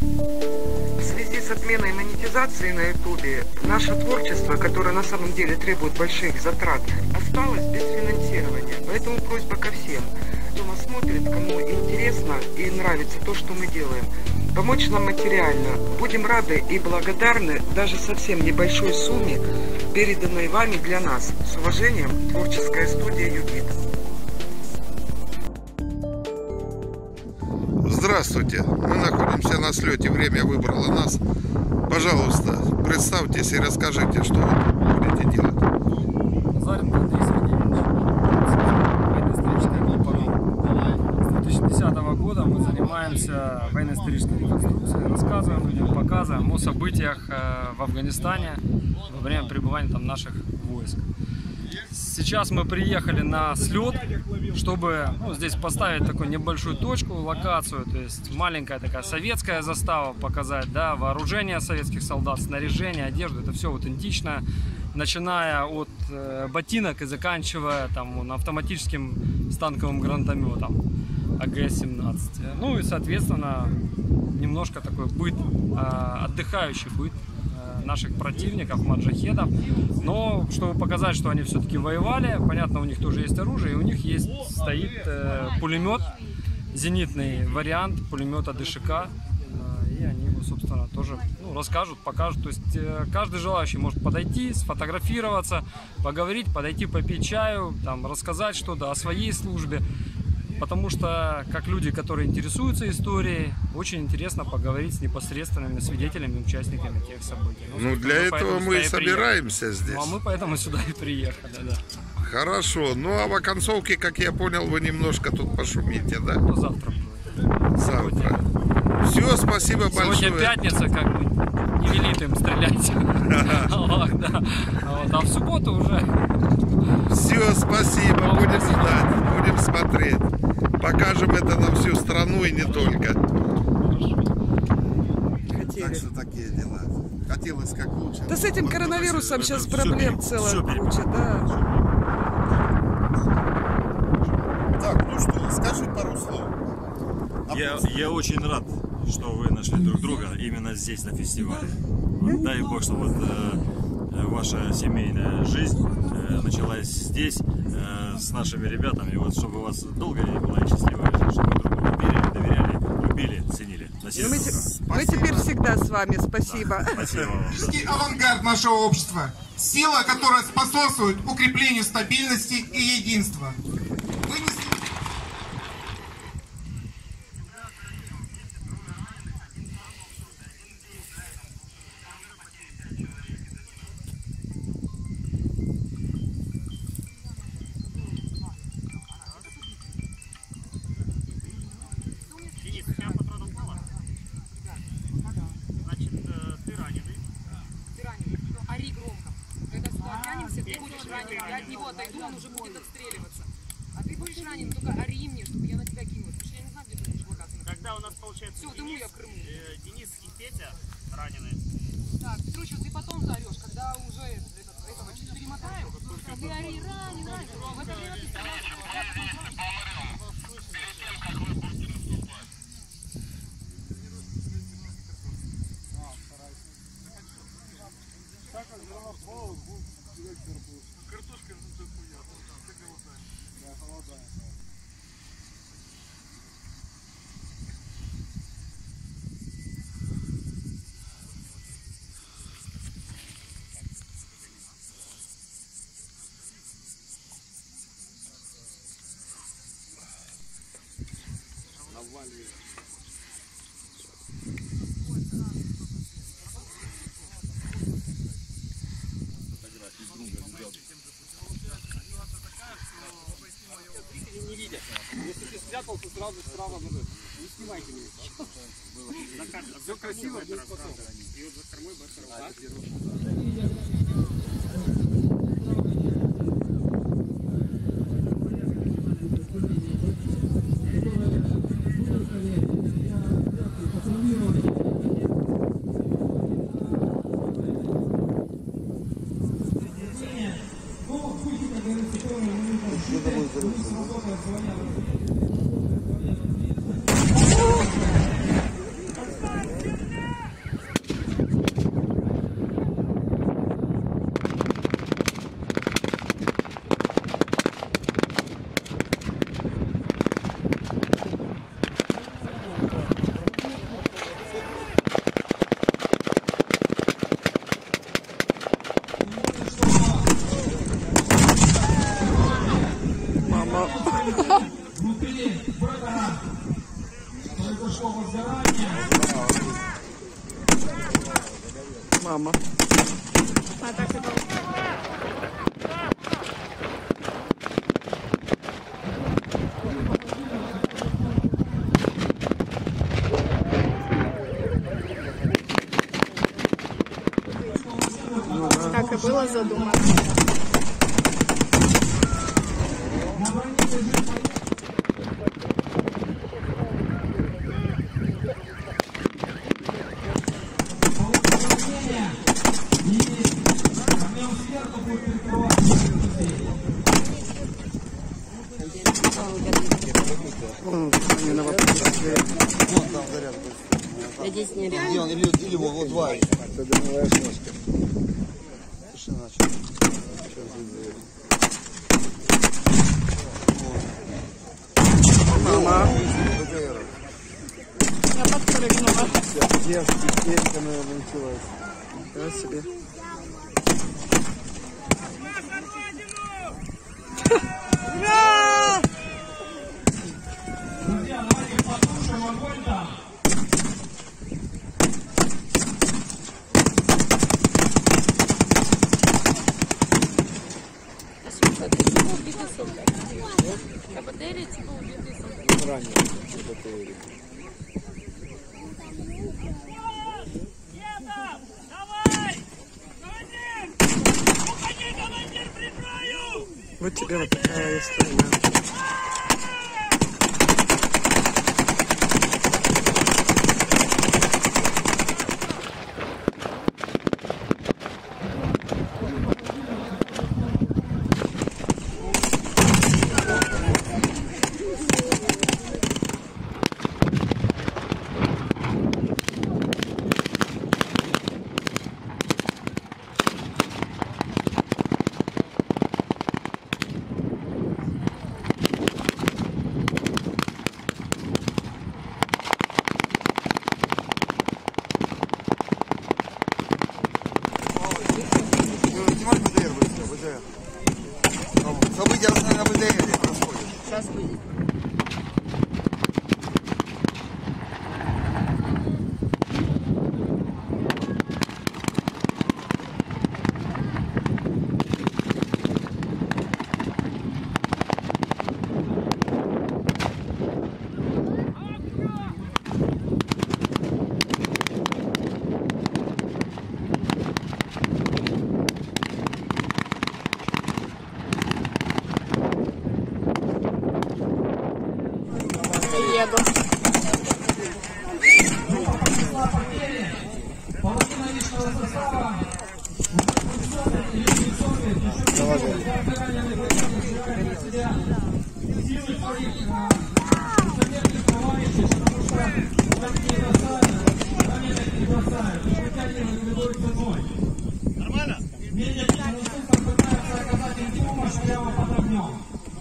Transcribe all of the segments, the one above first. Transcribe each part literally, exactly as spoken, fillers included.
В связи с отменой монетизации на ютубе наше творчество, которое на самом деле требует больших затрат, осталось без финансирования. Поэтому просьба ко всем, кто нас смотрит, кому интересно и нравится то, что мы делаем, помочь нам материально. Будем рады и благодарны даже совсем небольшой сумме, переданной вами для нас. С уважением, творческая студия Югит. Здравствуйте, мы находимся на слете, время выбрало нас. Пожалуйста, представьтесь и расскажите, что вы будете делать. Назаренко Андрей Сергеевич, военно-историческая группа. С две тысячи десятого года мы занимаемся военно-исторической реконструкцией, рассказываем людям, показываем о событиях в Афганистане во время пребывания там наших войск. Сейчас мы приехали на слет, чтобы ну, здесь поставить такую небольшую точку, локацию, то есть маленькая такая советская застава, показать, да, вооружение советских солдат, снаряжение, одежду, это все аутентично, начиная от э, ботинок и заканчивая там автоматическим станковым гранатометом А Г семнадцать. Ну и соответственно немножко такой быт, э, отдыхающий быт наших противников, маджахедов, но чтобы показать, что они все-таки воевали, понятно, у них тоже есть оружие, и у них есть, стоит э, пулемет, зенитный вариант пулемета Д Ш К, э, и они его, собственно, тоже ну, расскажут, покажут, то есть э, каждый желающий может подойти, сфотографироваться, поговорить, подойти попить чаю, там, рассказать что-то о своей службе. Потому что, как люди, которые интересуются историей, очень интересно поговорить с непосредственными свидетелями, участниками тех событий. Ну, ну для этого мы и собираемся приехали. Здесь. Ну, а мы поэтому сюда и приехали, да. Хорошо. Ну, а в оконцовке, как я понял, вы немножко тут пошумите, да? Ну, завтра будет. Завтра. Все, спасибо большое. Сегодня пятница, как бы, не велит им стрелять. А в субботу уже... Все, спасибо. Будем ждать, будем смотреть. Покажем это на всю страну и не только. Хотели. Так что такие дела. Хотелось как лучше. Да с этим коронавирусом сейчас проблем целая куча, да. Так, ну что, скажи пару слов. Я, я очень рад, что вы нашли друг друга именно здесь, на фестивале. Вот, дай Бог, что вот э, ваша семейная жизнь э, началась здесь, э, с нашими ребятами. И вот чтобы у вас долго была и счастливая жизнь, чтобы вы друг друга верили, доверяли, любили, ценили. Мы, мы теперь всегда с вами. Спасибо. Да, спасибо вам. Авангард нашего общества. Сила, которая способствует укреплению стабильности и единства. Вынесли... Ты будешь ранен, я от него отойду, он уже будет отстреливаться. А ты будешь ранен, только ори мне, чтобы я на тебя кинулась. Потому что я не знаю, где ты будешь локацию. Когда у нас получается все, Денис, я в Крыму. Э, Денис и Петя ранены. Так, короче, ты потом заорешь, когда уже этот, этого чуть перемотаем. Ты ори, ранен, ранен. В это время ты стараешься. Картошка да, холодная. Не видят. Если ты спрятался, сразу справа назад. Не снимайте меня. Все красиво, без потом. И вот за кормой быстро. Спасибо. Мама. А так это... Так и было задумано. Здесь не рядом. Или, или, или вот, вот два. Это дымовая шмочка. Тишина. Мама. Я подпрыгнула. Девушка, истерика, наверное, началась. Да себе. Ура! Друзья, давайте послушаем огонь там. Батарея типа убитый солдат. Ранее батареи. Вот тебе вот такая история. События на БТР происходят. Сейчас выйдет. Еду. Нормально? Медиа пытается оказать им помощь прямо под огнем.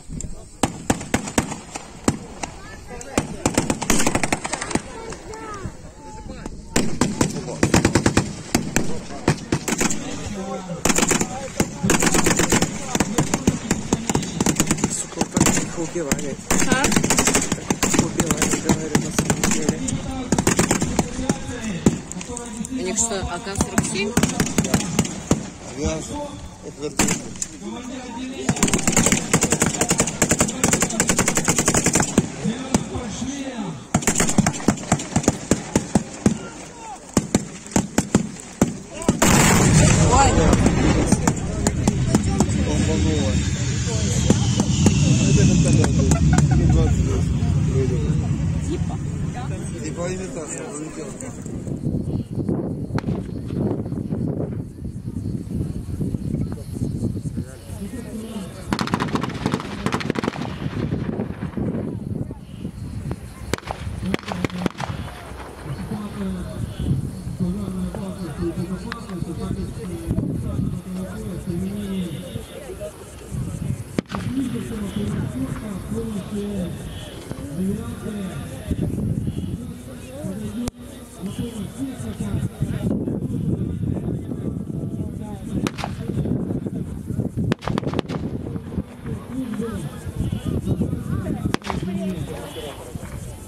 Сука, вот так тихо убивали. А? Так убивали, говорю, на самом деле. У них что, А К сорок семь? Авиация. Это вертолет. Бомбануло. Это вертолет. Типа? Типа имитация полетела.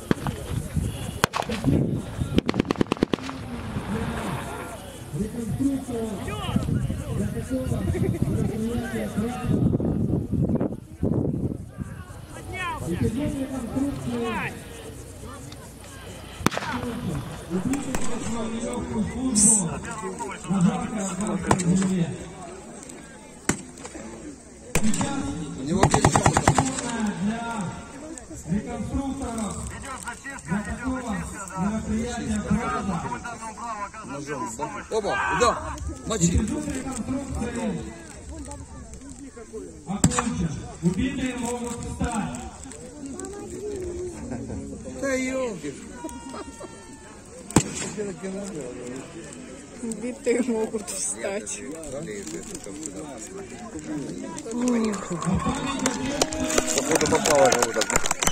Реконструкция У него Опа, да, мочи. Убитые могут встать. Да ёлки. Убитые могут встать. Походу попало кого-то.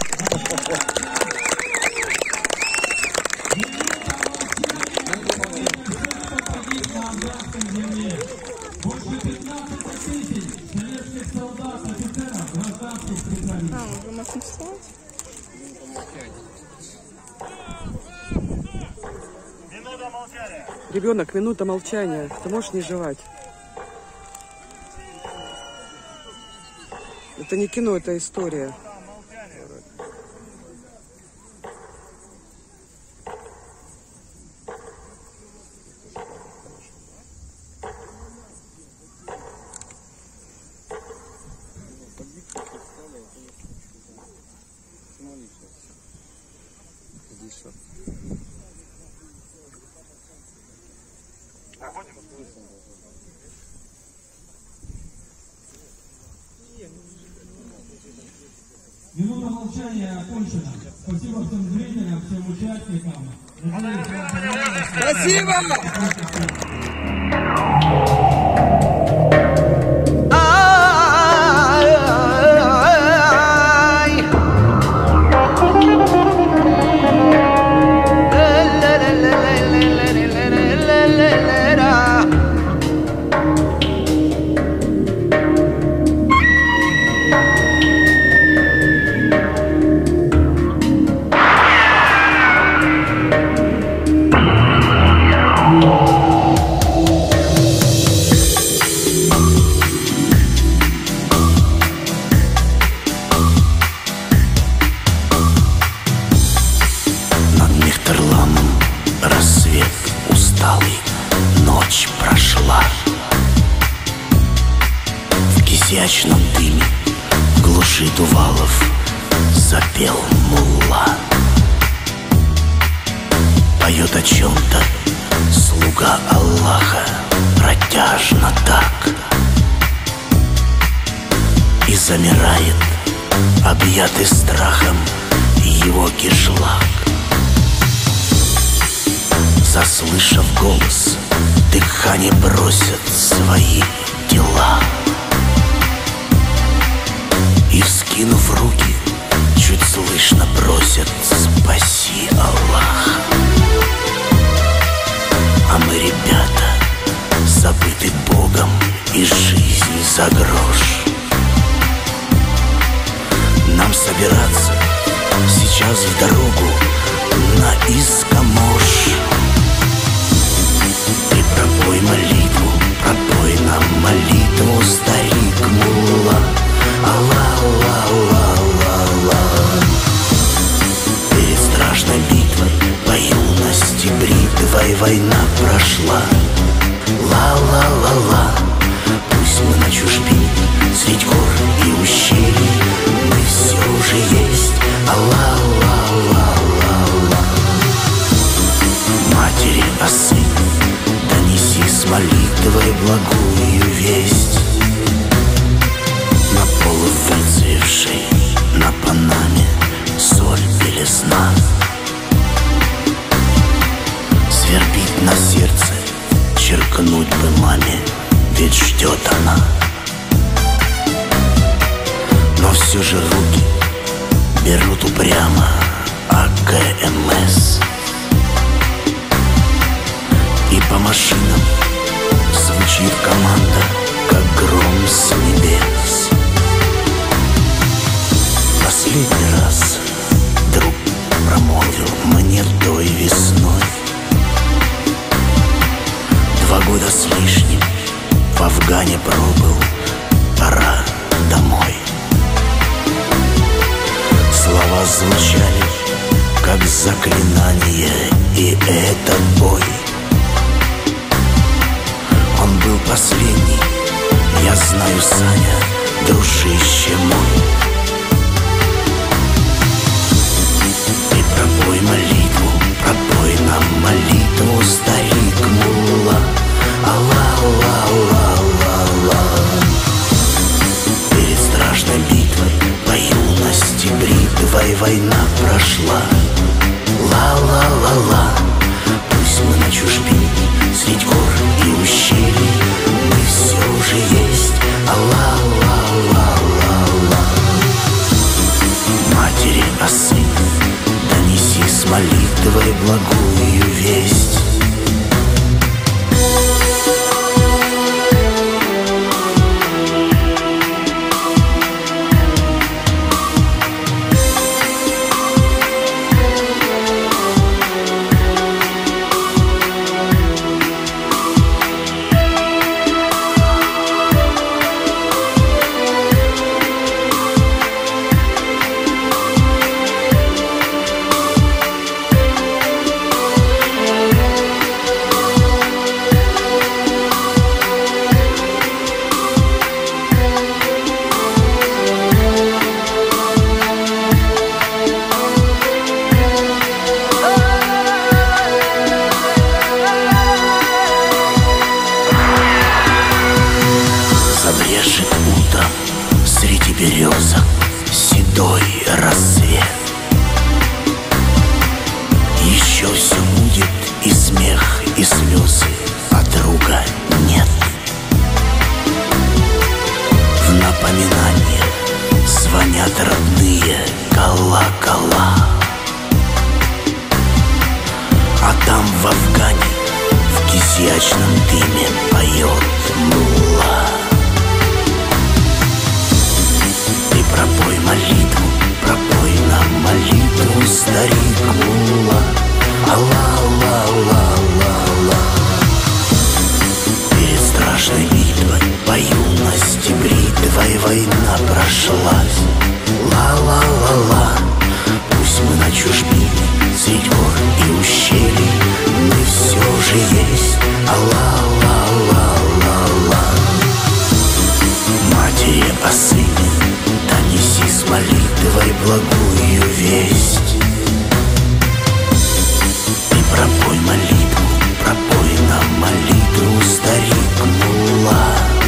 А, уже можно встать? Ребенок, минута молчания. Ты можешь не жевать? Это не кино, это история. Минута молчания окончена. Спасибо всем зрителям, всем участникам. Спасибо! изящном дыме, в глуши дувалов запел мулла. Поет о чем-то слуга Аллаха протяжно так, и замирает, объятый страхом, его кишлак. Заслышав голос, дыхание бросят свои дела, и, вскинув руки, чуть слышно просят: спаси, Аллах. А мы, ребята, забыты Богом и жизнь за грош. Нам собираться сейчас в дорогу на Искамош. Ты пропой молитву, пропой нам молитву, старик мулла. Аллах, Аллах, Аллах, Аллах. Перед страшной битвой по юности бритвой война прошла. Ла-ла-ла-ла. Пусть мы на чужбине, средь гор и ущелий, мы все уже есть. Аллах, Аллах, Аллах, Аллах. Матери, а сын, донеси с молитвой благую весть. На полу выцвевшей, на панаме соль белесна. Свербит на сердце, черкнуть бы маме, ведь ждет она. Но все же руки берут упрямо А К М С, и по машинам звучит команда, как гром с небес. Последний раз друг промолвил мне той весной: два года года с лишним в Афгане пробыл, пора домой. Слова звучали, как заклинание, и этот бой, он был последний, я знаю, Саня, дружище мой. Ты пропой молитву, пропой нам молитву, старик мулла. Алла-алла-алла-алла. Перед страшной битвой по юности бритвой война прошла. Ла-ла-ла-ла. Пусть мы на чужбине, средь гор и ущелий, мы все уже есть. Алла-ла-ла-ла-ла. Матери, а сын, донеси с молитвой благую весть. Березок седой рассвет. Еще все будет, и смех, и слезы, а друга нет. В напоминание звонят родные колокола, а там в Афгане в кизячном дыме поет мулла. Пропой молитву, пропой нам молитву, старик мулла. Алла-ла-ла-ла-ла. Перед страшной битвой по юности бритвой война прошлась. Ла-ла-ла-ла. Пусть мы на чужбине, средь гор и ущелий, мы все же есть. Алла-ла-ла-ла-ла. Матери, а сыне, донеси с молитвой благую весть. Ты пропой молитву, пропой нам молитву, старик мулла.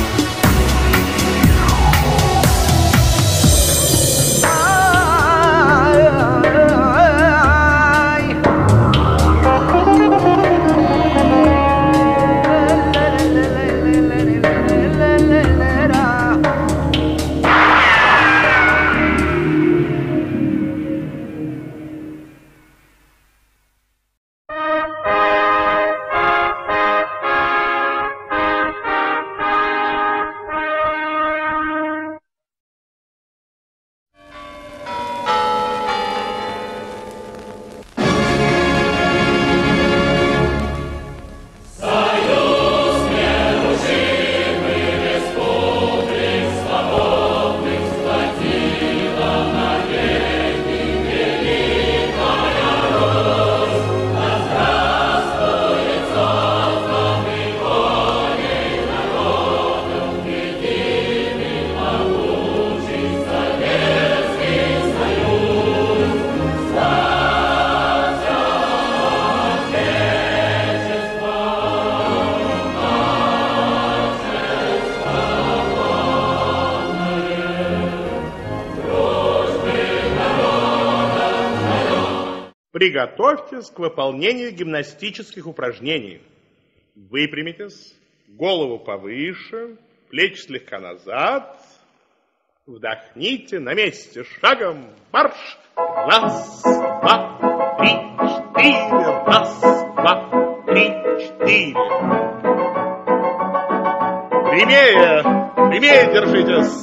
Приготовьтесь к выполнению гимнастических упражнений. Выпрямитесь, голову повыше, плечи слегка назад. Вдохните на месте, шагом марш. Раз, два, три, четыре. Раз, два, три, четыре. Прямее, прямее держитесь.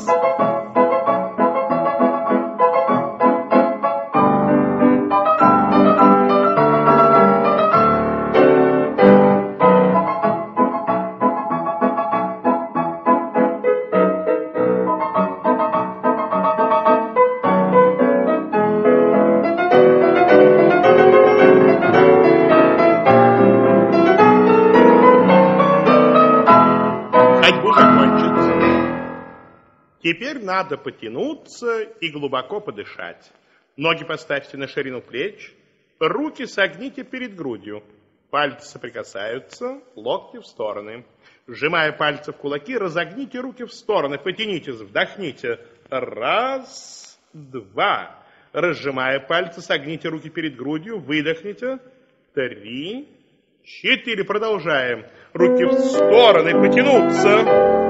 Теперь надо потянуться и глубоко подышать. Ноги поставьте на ширину плеч, руки согните перед грудью. Пальцы соприкасаются, локти в стороны. Сжимая пальцы в кулаки, разогните руки в стороны, потянитесь, вдохните. Раз, два. Разжимая пальцы, согните руки перед грудью, выдохните. Три, четыре. Продолжаем. Руки в стороны, потянуться.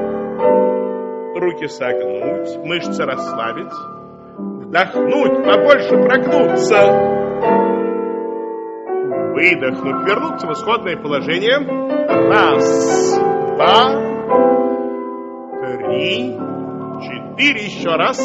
Руки согнуть, мышцы расслабить. Вдохнуть, побольше прогнуться. Выдохнуть, вернуться в исходное положение. Раз, два, три, четыре. Еще раз.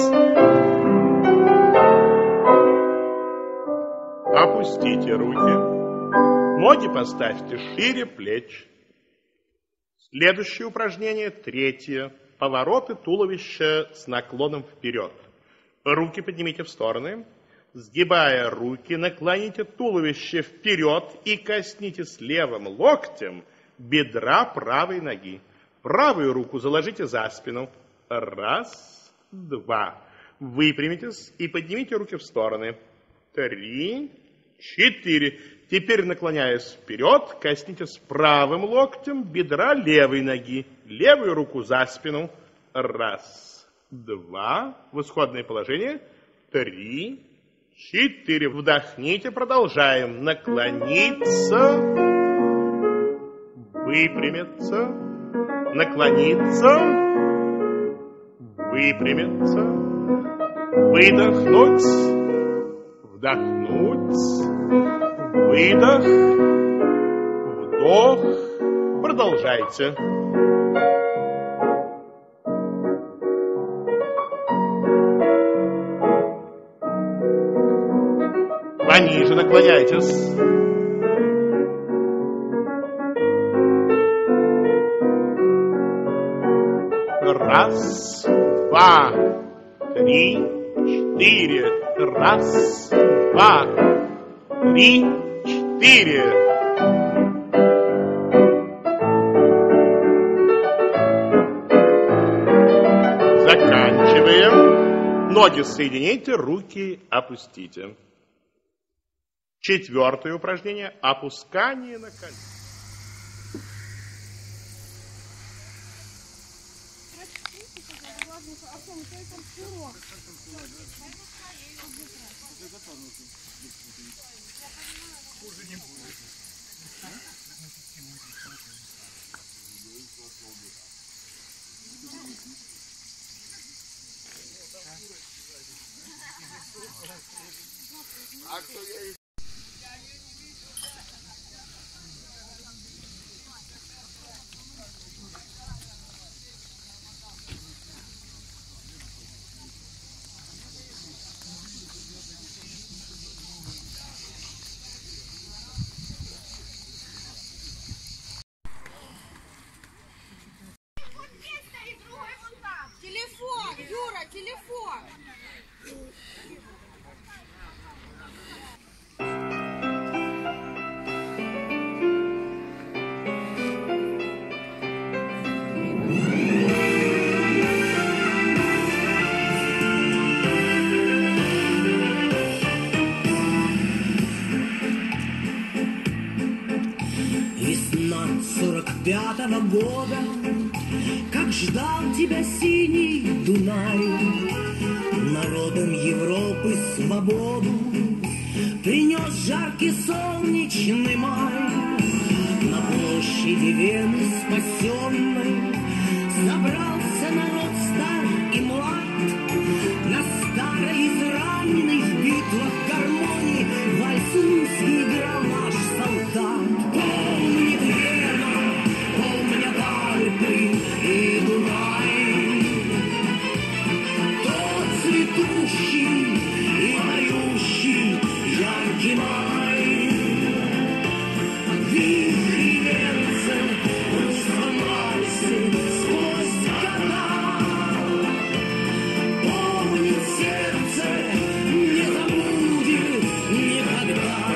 Опустите руки. Ноги поставьте шире плеч. Следующее упражнение, третье. Повороты туловища с наклоном вперед. Руки поднимите в стороны. Сгибая руки, наклоните туловище вперед и коснитесь левым локтем бедра правой ноги. Правую руку заложите за спину. Раз, два. Выпрямитесь и поднимите руки в стороны. Три, четыре. Теперь, наклоняясь вперед, коснитесь правым локтем бедра левой ноги. Левую руку за спину. Раз, два. В исходное положение. Три, четыре. Вдохните, продолжаем. Наклониться. Выпрямиться. Наклониться. Выпрямиться. Выдохнуть. Вдохнуть. Выдох. Вдох. Продолжайте. Пониже наклоняйтесь. Раз, два, три, четыре. Раз, два, три, четыре. Заканчиваем. Ноги соедините, руки опустите. Четвертое упражнение. Опускание на колени. Хуже не будет. А кто я? Телефон, Юра, телефон. Весна сорок пятого года, как ждал тебя синий Дунай, народом Европы свободу принес жаркий солнечный май. На площади Вены спасенной собрался народ стар и млад, на старой израненной в битвах гармонии вальсунский играл наш солдат. Помнит Вена, помнят Альпы и Дунай, тот цветущий и поющий яркий май. Вихри венцем вспомнался сквозь года, помнит сердце, не забудет никогда.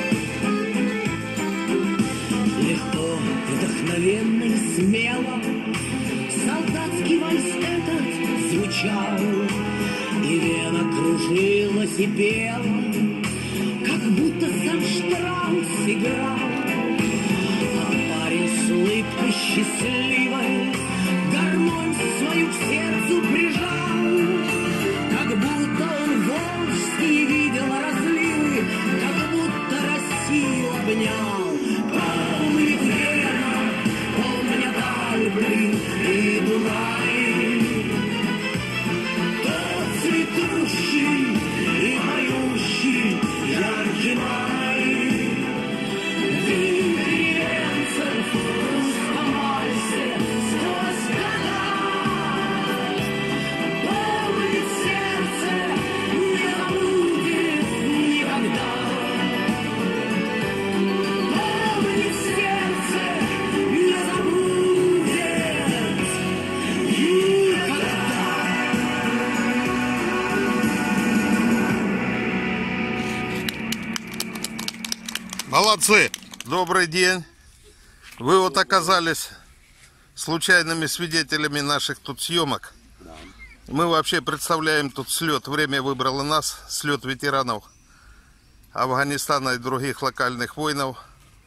Легко, вдохновенно и смело солдатский вальс этот звучал. кричал, и вена кружилась и пела, как будто сам Штраус играл. А парень с улыбкой счастливой гармонь свою к сердцу прижал, как будто он волжские видел разливы, как будто Россию обнял. Помнит верно, помня Дальбрин и Дунай, тот цветущий и поющий яркий май. Вин деревенцев в русском вальсе сквозь года помнит сердце, не забудет никогда. Помнит сердце, не забудет никогда. Молодцы! Добрый день! Вы вот оказались случайными свидетелями наших тут съемок. Мы вообще представляем тут слет. Время выбрало нас. Слет ветеранов Афганистана и других локальных воинов.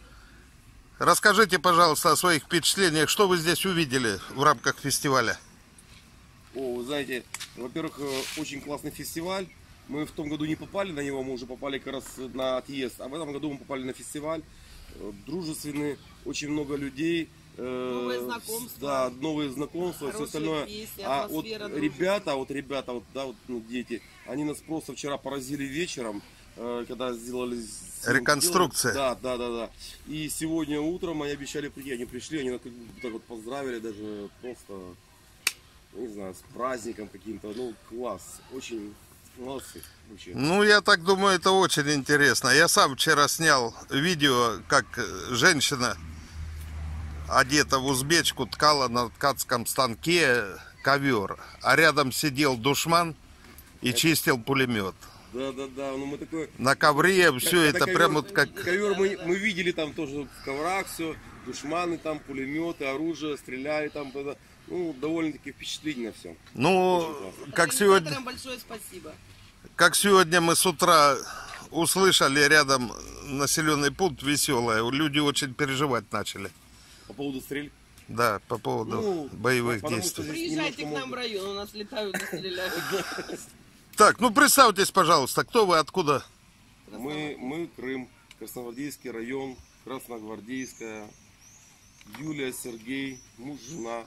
Расскажите, пожалуйста, о своих впечатлениях. Что вы здесь увидели в рамках фестиваля? О, вы знаете, во-первых, очень классный фестиваль. Мы в том году не попали на него, мы уже попали как раз на отъезд. А в этом году мы попали на фестиваль. Дружественный, очень много людей. Новые знакомства. Да, новые знакомства, все остальное. Песни, а вот ребята, вот ребята, вот, да, вот, ну, дети, они нас просто вчера поразили вечером, э, когда сделали... Реконструкция. Да, да, да, да. И сегодня утром они обещали прийти, они пришли, они как бы так вот поздравили, даже просто, не знаю, с праздником каким-то. Ну, класс, очень... Молодцы, вообще. Ну, я так думаю, это очень интересно. Я сам вчера снял видео, как женщина, одета в узбечку, ткала на ткацком станке ковер, а рядом сидел душман и это... чистил пулемет. Да, да, да. Ну, мы такое... На ковре все это ковер, прямо вот как... Ковер мы, мы видели там тоже в коврах все, душманы там, пулеметы, оружие, стреляли там. Ну, довольно-таки впечатлительно все. Ну, как сегодня... Большое спасибо. Как сегодня мы с утра услышали рядом населенный пункт Веселое, люди очень переживать начали. По поводу стрельб? Да, по поводу ну, боевых действий. Приезжайте к нам в район, у нас летают и стреляют. Так, ну представьтесь, пожалуйста, кто вы, откуда? Мы, мы Крым, Красногвардейский район, Красногвардейская, Юлия, Сергей, муж, жена.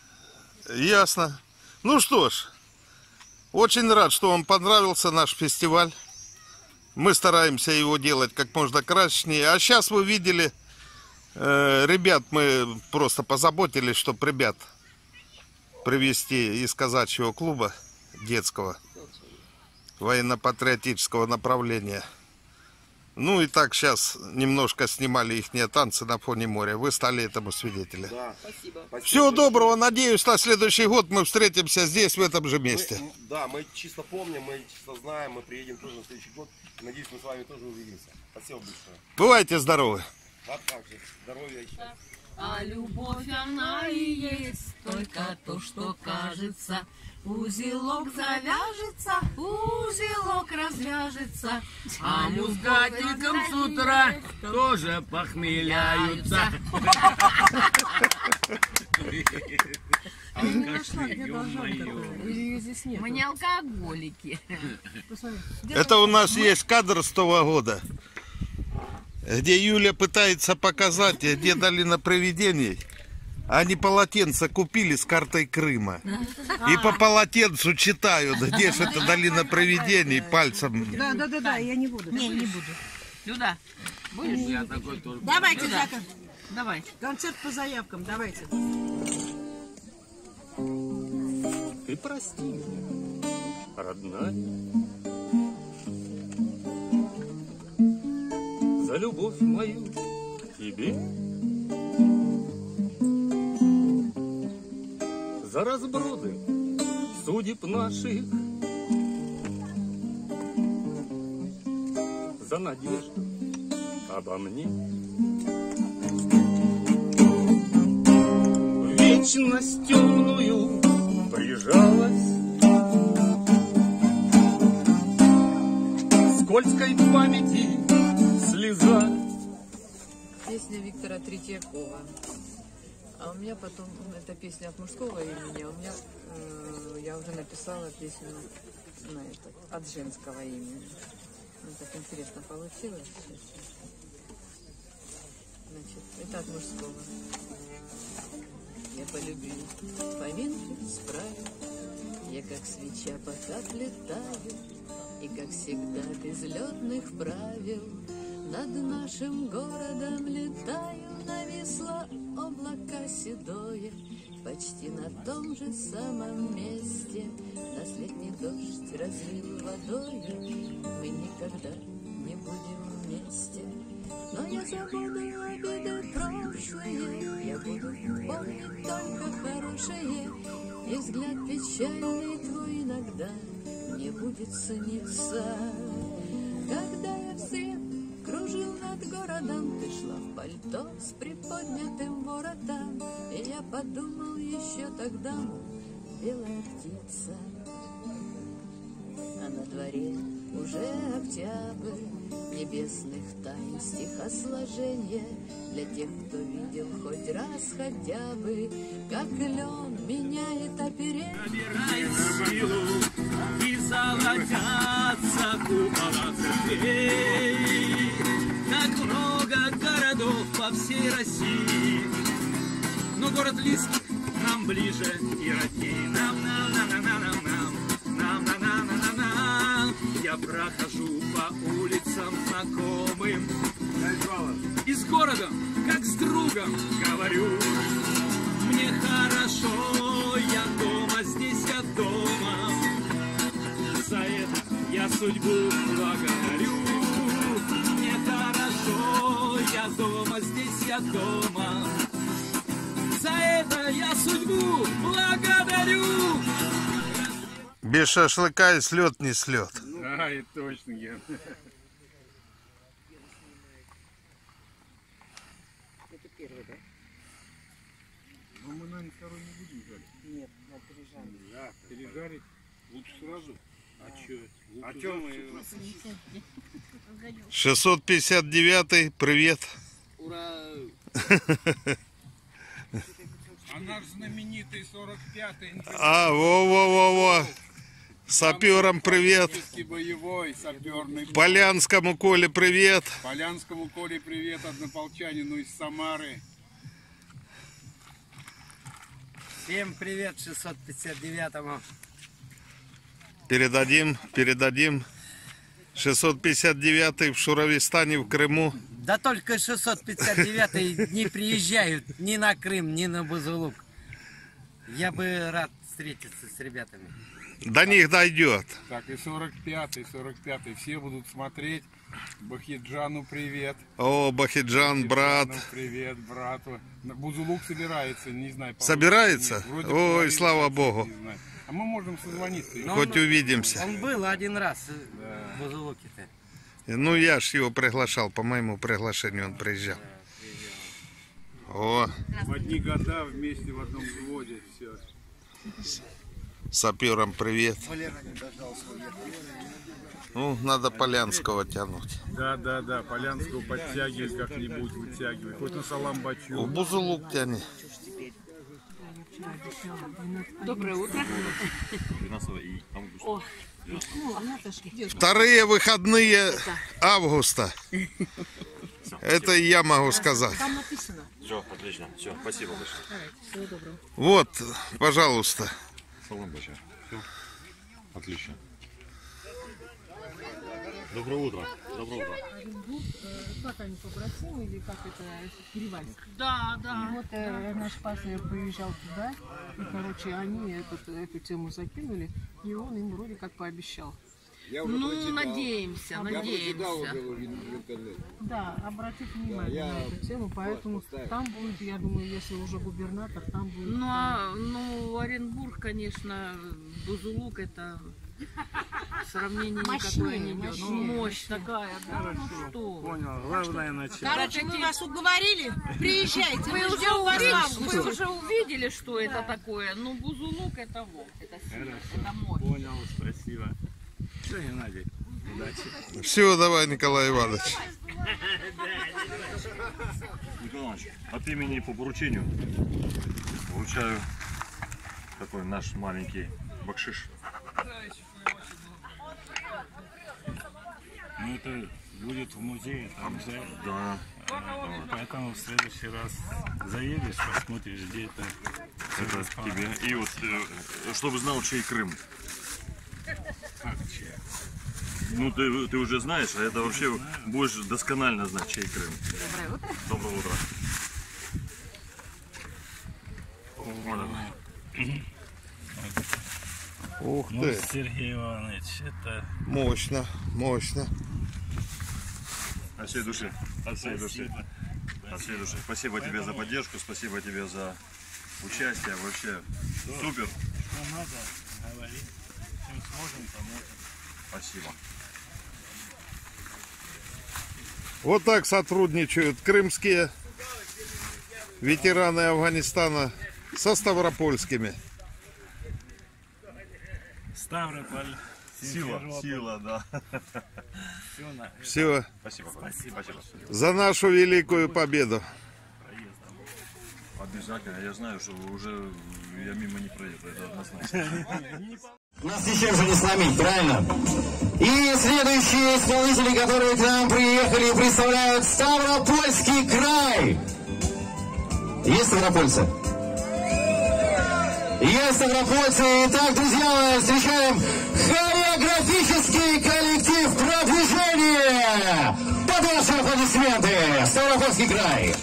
Ясно. Ну что ж, очень рад, что вам понравился наш фестиваль. Мы стараемся его делать как можно красочнее. А сейчас вы видели, э, ребят, мы просто позаботились, чтобы ребят привезти из казачьего клуба детского, военно-патриотического направления. Ну и так сейчас немножко снимали их танцы на фоне моря. Вы стали этому свидетелем. Да, спасибо. Всего доброго. Надеюсь, на следующий год мы встретимся здесь, в этом же месте. Мы, да, мы чисто помним, мы чисто знаем, мы приедем тоже на следующий год. Надеюсь, мы с вами тоже увидимся. Спасибо большое. Бывайте здоровы. А также. Здоровья и счастья. А любовь она и есть только то, что кажется. Узелок завяжется, узелок развяжется, а мускатиком с утра тоже похмеляются. Мы не алкоголики. Это у нас есть кадр с того года, где Юля пытается показать, где долина привидений. Они полотенца купили с картой Крыма. И по полотенцу читают, где же это долина привидений, пальцем. Да, да, да, да, я не буду. Не, не буду. Люда, будешь? Я такой тоже. Давайте, Люда. Давай. Концерт по заявкам, давайте. Ты прости меня, родная, за любовь мою к тебе. За разброды судеб наших, за надежду обо мне. В вечность темную прижалась скользкой памяти слеза. Песня Виктора Третьякова. А у меня потом, эта песня от мужского имени, а у меня, э, я уже написала песню на это, от женского имени. Ну, так интересно получилось. Значит, это от мужского. Я полюбил, поминки справил, я как свеча пока летаю, и как всегда без летных правил над нашим городом летаю. Нависло облако седое, почти на том же самом месте нас летний дождь разлил водой. Мы никогда не будем вместе, но я забуду обиды прошлые, я буду помнить только хорошее, и взгляд печальный твой иногда мне будет сниться. Когда я вслед кружил над городом, ты шла в пальто с приподнятым воротом, и я подумал еще тогда, белая птица. А на дворе уже октябрь, небесных тайн стихосложение для тех, кто видел хоть раз хотя бы, как лен меняет оперение. Набирай силу и золотятся купола церквей. Так много городов по всей России, но город близкий нам ближе и родней. Нам, нам, нам, нам, нам, нам, нам, нам, нам, нам, нам. Я прохожу по улицам знакомым и с городом, как с другом, говорю: мне хорошо, я дома, здесь я дома. За это я судьбу благодарю. Мне хорошо, я дома, здесь я дома. За это я судьбу благодарю. Без шашлыка и слет не слет. Да, и точно, Ген. Это первый, да? Ну, мы, наверное, второй не будем жарить. Нет, надо пережарить. Да, пережарить лучше сразу. А чё? А Лучше чё мы... шестьсот пятьдесят девятый, привет. Ура! А наш знаменитый сорок пятый... А, во-во-во-во. Саперам привет. Боевой, саперный. Полянскому Коле привет. Полянскому Коле привет, однополчанину из Самары. Всем привет шестьсот пятьдесят девятому. Передадим, передадим. шестьсот пятьдесят девятый в Шуровистане, в Крыму. Да только шестьсот пятьдесят девятый не приезжают ни на Крым, ни на Бузулук. Я бы рад встретиться с ребятами. До них дойдет. Так, и сорок пятый, сорок пятый. Все будут смотреть. Бахиджану привет. О, Бахиджан, брат. Привет, брату. Бузулук собирается, не знаю. Собирается? Ой, слава Богу. А мы можем созвониться. Хоть увидимся. Он был один раз в Бузулуке-то. Ну, я ж его приглашал, по моему приглашению он приезжал. О. В одни года вместе в одном взводе. Все. Саперам привет. Ну, надо Полянского тянуть. Да, да, да. Полянского подтягивать как-нибудь, вытягивать. Хоть на Саламбачу. У Бузулук тяни. Доброе утро. О, Вторые выходные августа. Это я могу сказать. Там написано. Все, отлично. Все, спасибо большое. Всего доброго. Вот, пожалуйста. Салам большое. Все, отлично. Доброе утро. Доброе утро. Как они побратимы или как это Перевальск? Да, да. И вот э, наш пастор приезжал туда, и, короче, они этот, эту тему закинули, и он им вроде как пообещал. Я уже ну, прочитал. надеемся, я надеемся. Уже в интернете. Да, обратите внимание да, на эту тему, поэтому поставил. Там будет, я думаю, если уже губернатор, там будет... Ну, а, ну Оренбург, конечно, Бузулук, это сравнение никакое не идет. Ну, мощь такая, да, ну что. Понял, главное начало. Короче, мы вас уговорили, приезжайте, вы уже увидели, вы уже увидели, что это такое. Ну, Бузулук это вот, это сила, это мощь. Понял, спасибо. Что, Геннадий? Удачи. Все, давай, Николай Иванович. Николай Иванович, от имени по поручению вручаю такой наш маленький бакшиш. Ну это будет в музее, там же. Да. Поэтому в следующий раз заедешь, посмотришь, где это. Это тебе. И вот, э, чтобы знал, чей Крым. Как чей? Ну, ты, ты уже знаешь, а это вообще будешь досконально знать, чей Крым. Доброе утро. Доброе утро. Ух ну, ты. Сергей Иванович, это... Мощно, мощно. От всей души. От всей души. От всей души. Спасибо тебе за поддержку, спасибо тебе за участие. Вообще супер. Что надо, говори. Чем сможем, поможем. Спасибо. Вот так сотрудничают крымские ветераны Афганистана со ставропольскими. Ставрополь, Сила, сила, да. Все. На... Все. Спасибо. Спасибо. Спасибо. За нашу великую победу. Обязательно. Я знаю, что уже я мимо не проеду. Это однозначно. Нас ничем же не сломить, правильно? И следующие исполнители, которые к нам приехали, представляют Ставропольский край. Есть ставропольцы? Есть ставропольцы. Итак, друзья мои, встречаем хореографический коллектив продвижения. Под ваши аплодисменты. Ставропольский край.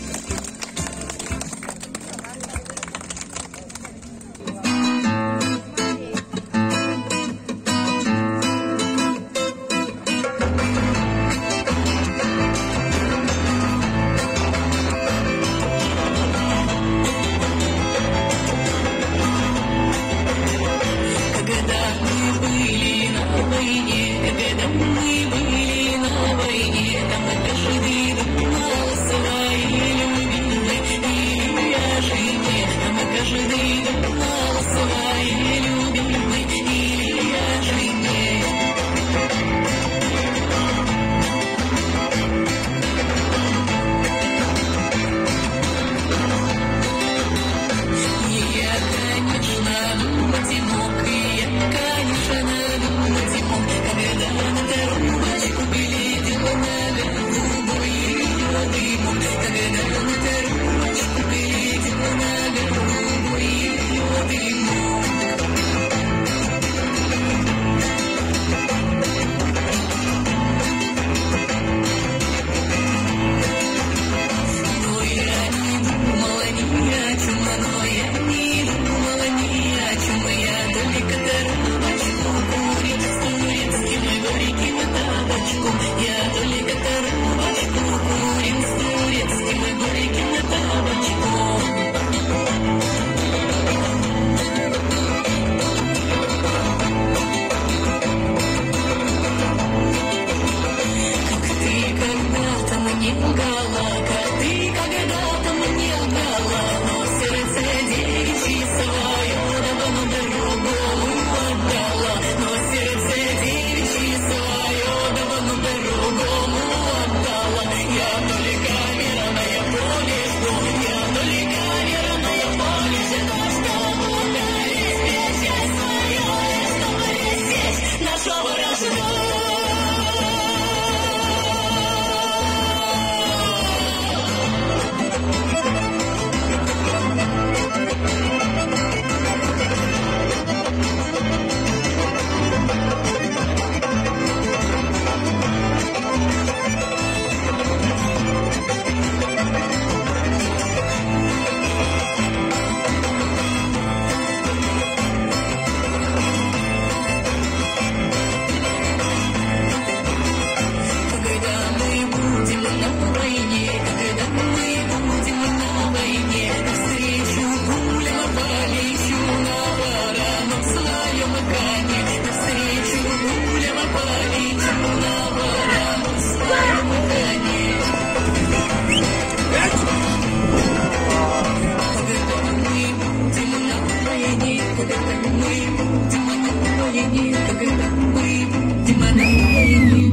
Мы будем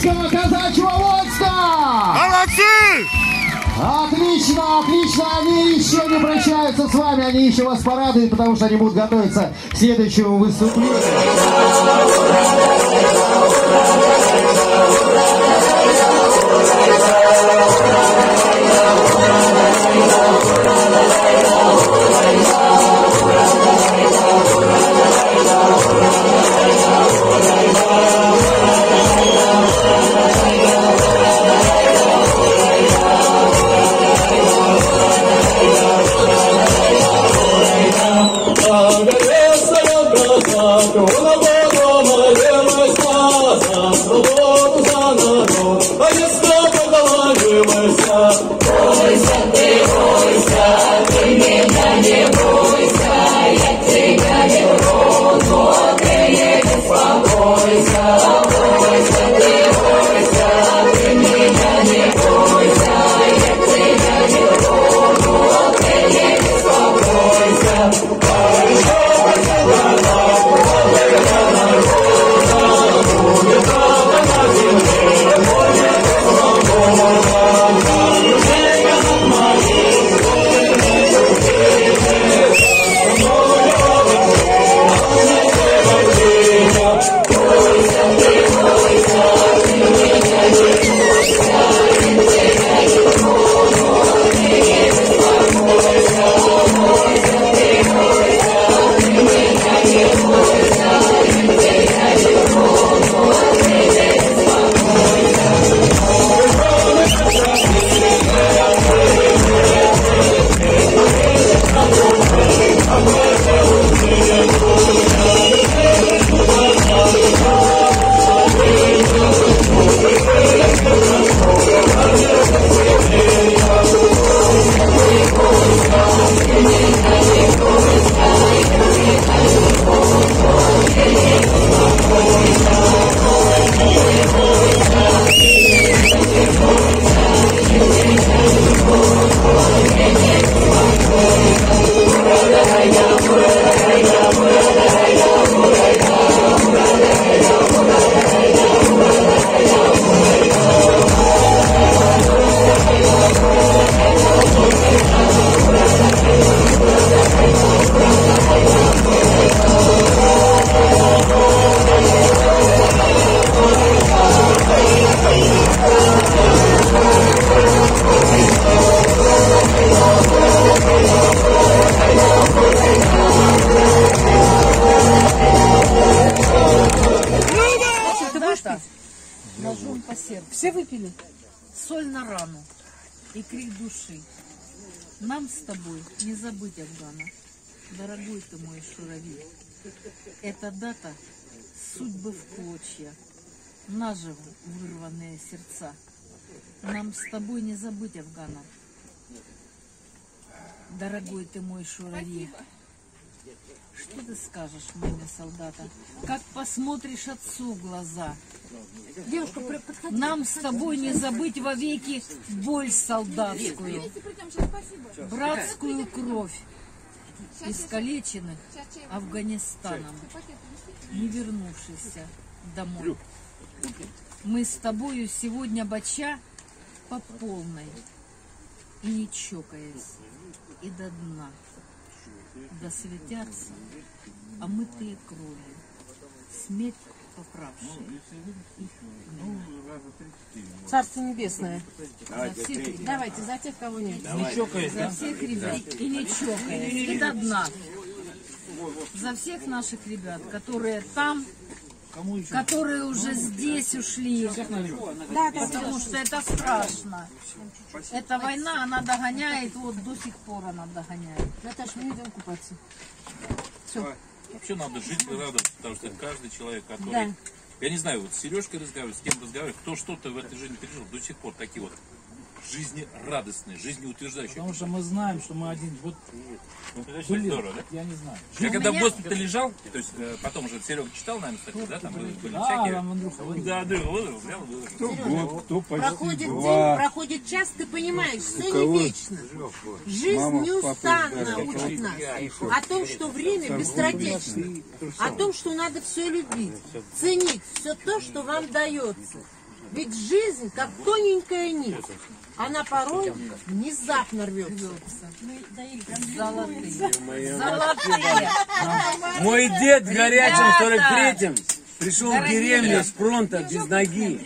Кировского казачьего войска! Молодцы! Отлично, отлично, они еще не прощаются с вами, они еще вас порадуют, потому что они будут готовиться к следующему выступлению. Ножом по сердцу. Все выпили? Соль на рану и крик души. Нам с тобой не забыть Афгана, дорогой ты мой шурави. Эта дата судьбы в клочья, наживо вырванные сердца. Нам с тобой не забыть Афгана, дорогой ты мой шурави. Что ты скажешь, маме солдата? Как посмотришь отцу в глаза? Девушка, подходи. Нам с тобой не забыть вовеки боль солдатскую, братскую кровь искалеченных Афганистаном, не вернувшихся домой. Мы с тобою сегодня бача по полной, и не чокаясь, и до дна. Да светятся омытые кровью, смерть поправшие их. Царство небесное. За всех ребят. Давайте, за тех, кого нет. Не чокаясь, за всех ребят. И не чокаясь, и до дна. За всех наших ребят, которые там, которые уже здесь ушли. Да, да, потому что это страшно. Эта война, она догоняет, вот до сих пор она догоняет. Наташа, мы идем купаться. Все. Вообще надо жить надо, потому что каждый человек, который... Да. Я не знаю, вот с Сережкой разговаривать, с кем разговаривать, кто что-то в этой жизни пережил, до сих пор такие вот жизнерадостные, жизнеутверждающие. Потому что мы знаем, что мы один год были, здорово, да? Я не знаю. Я когда в госпитале лежал, то есть потом уже Серега читал, наверное, статью, да, там были, были да, всякие... Там Андрюха выложил. Да, Андрюха выложил, взял, выложил. Кто год, кто почти проходит два. день, проходит час, ты понимаешь, все не вечно. Жизнь Мама, неустанно папа, учит нас о том, что время быстротечно, о том, что надо все любить, ценить все то, что вам дается. Ведь жизнь, как тоненькая нить, она порой внезапно рвется. Золотые. Золотые. Мой дед в горячем сорок третьем пришел в деревню с фронта без ноги.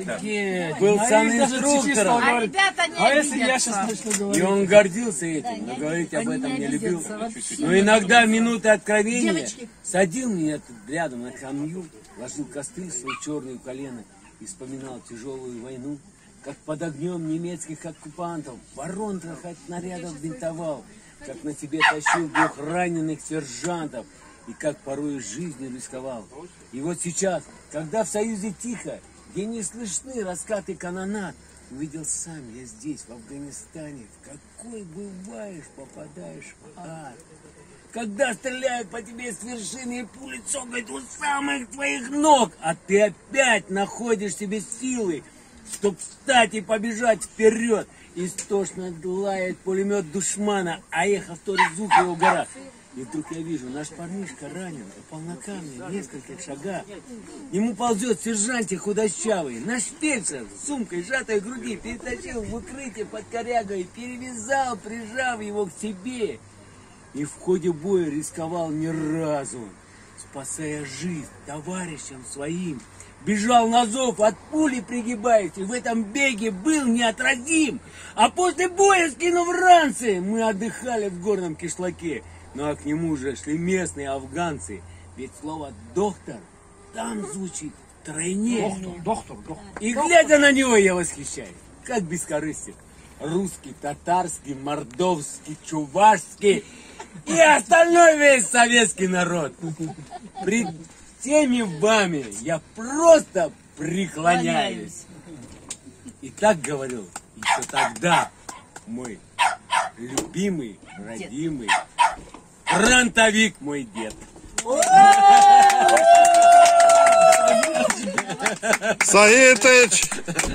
Был санинструктором. А ребята не А если я сейчас начну говорить? И он гордился этим, но говорить об этом не любил. Но иногда в минуты откровения садил меня тут рядом на камню, ложил костыль свой черный у колена и вспоминал тяжелую войну, как под огнем немецких оккупантов в воронках от снарядов бинтовал, как на себе тащил двух раненых сержантов и как порой жизнью рисковал. И вот сейчас, когда в Союзе тихо, где не слышны раскаты канонад, увидел сам я здесь, в Афганистане, в какой бываешь, попадаешь в ад. Когда стреляют по тебе с вершины и пули цокают у самых твоих ног, а ты опять находишь себе силы, чтоб встать и побежать вперед. Истошно лает пулемет душмана, а эхо вторит звук его в горах. И вдруг я вижу, наш парнишка ранен, упал на камни в нескольких шагах. Ему ползет сержантик худощавый, наш фельдшер с сумкой сжатой в груди перетащил в укрытие под корягой, перевязал, прижав его к себе. И в ходе боя рисковал не разу, спасая жизнь товарищам своим. Бежал на зов, от пули пригибаясь, и в этом беге был неотразим. А после боя, скинув ранцы, мы отдыхали в горном кишлаке. Ну а к нему же шли местные афганцы. Ведь слово «доктор» там звучит втройне. Доктор, доктор, доктор. И глядя на него, я восхищаюсь. Как бескорыстен. Русский, татарский, мордовский, чувашский и остальной весь советский народ. Пред теми вами я просто преклоняюсь. И так говорил еще тогда мой любимый, родимый фронтовик мой дед. Саитыч,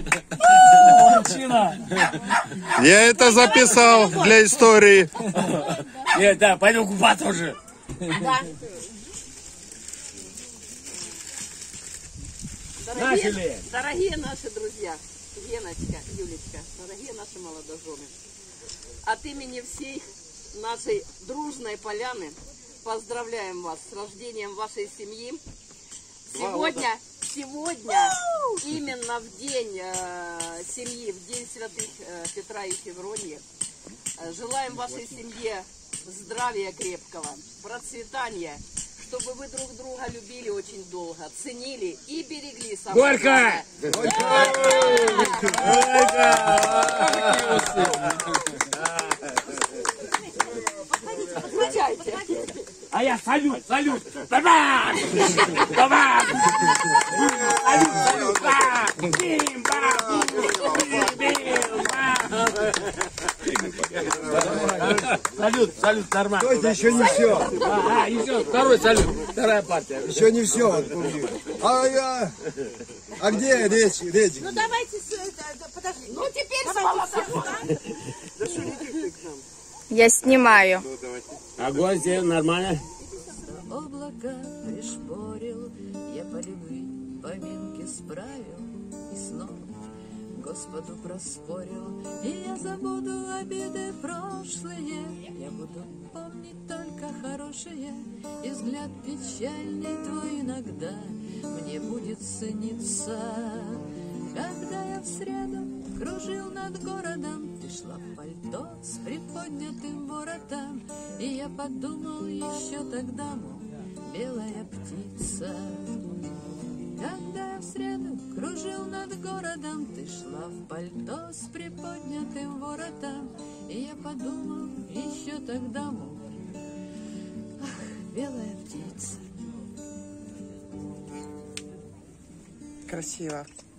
я это записал для истории. Нет, да, пойду купаться уже. Да. Дорогие, дорогие наши друзья, Геночка, Юлечка, дорогие наши молодожены, от имени всей нашей дружной поляны поздравляем вас с рождением вашей семьи. Сегодня, сегодня именно в день э, семьи, в день святых э, Петра и Февронии, э, желаем вашей семье здравия крепкого, процветания, чтобы вы друг друга любили очень долго, ценили и берегли самое главное. Подходите, подходите. А я салют, салют! Бабам! Бабам! Салют, салют! Бам! Бим! Бам! Бим! Бам! Салют, салют, нормально. Это еще не все. А, а, еще второй салют, вторая партия. Еще не все. А я... А где речь? речь? Ну давайте, подожди. Ну теперь с молодоженами. Я снимаю. А гости нормально? Облака пришпорил, я полевые поминки справил и снова Господу проспорил, и я забуду обиды прошлые. Я буду помнить только хорошее, и взгляд печальный твой иногда мне будет цениться. Когда я в среду кружил над городом, ты шла в пальто с приподнятым воротом, и я подумал еще тогда, мол, белая птица. Когда я в среду кружил над городом, ты шла в пальто с приподнятым воротом, и я подумал еще тогда, мол, ах, белая птица. Красиво.